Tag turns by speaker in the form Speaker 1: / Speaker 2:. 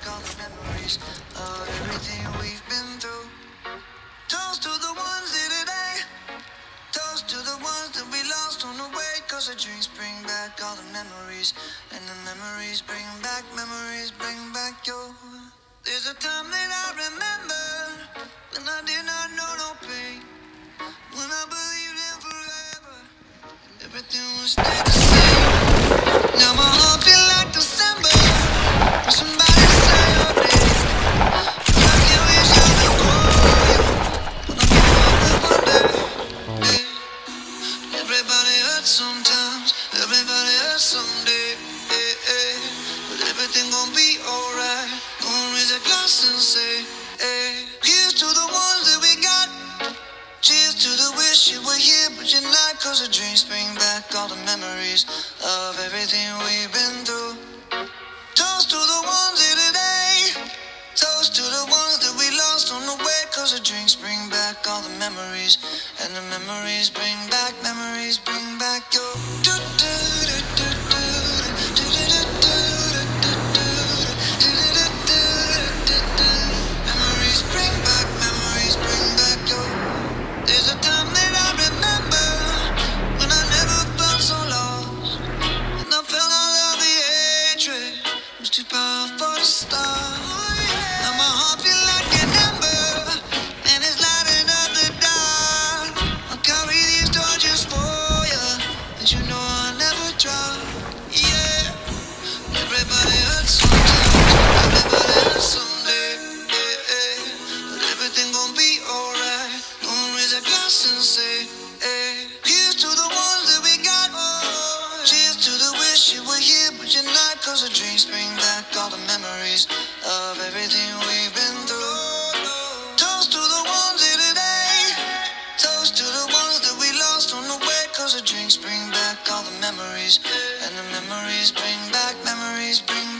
Speaker 1: all the memories of everything we've been through. Toast to the ones here today. Toast to the ones that we lost on the way. Cause the drinks bring back all the memories. And the memories bring back your. There's a time that I remember when I did not know no pain. When I believed in forever, everything was stay the same. Now my heart feel like December when somebody say your name. I can't wish I could call you, but I'm gonna one day. Hey. Everybody hurts sometimes, everybody hurts someday. Hey, hey. But everything gon' be alright. Gonna raise a glass and say, hey. Here's to the ones that we got. Cheers to the wish you were here, but you're not. Cause the dreams bring back all the memories of everything we've been through. Toast to the ones here today. Toast to the ones that we lost on the way. Cause the drinks bring back all the memories. And the memories bring back your. Memories bring back your. There's a time that I remember when I never felt so lost. And I felt all of the hatred was too powerful to stop. Now my heart feel like an ember and it's lighting up the dark. I'll carry these torches for you, but you know I'll never drop. Yeah, everybody hurts sometimes, everybody hurts someday. Yeah, yeah. But everything gon' be alright. Gonna raise a glass and say, hey. Here's to the ones that we got. Cheers to the wish you were here, but you're not. Cause the dreams bring back all the memories of everything we've been through. Toast to the ones here today. Toast to the ones that we lost on the way. Cause the drinks bring back all the memories. And the memories bring back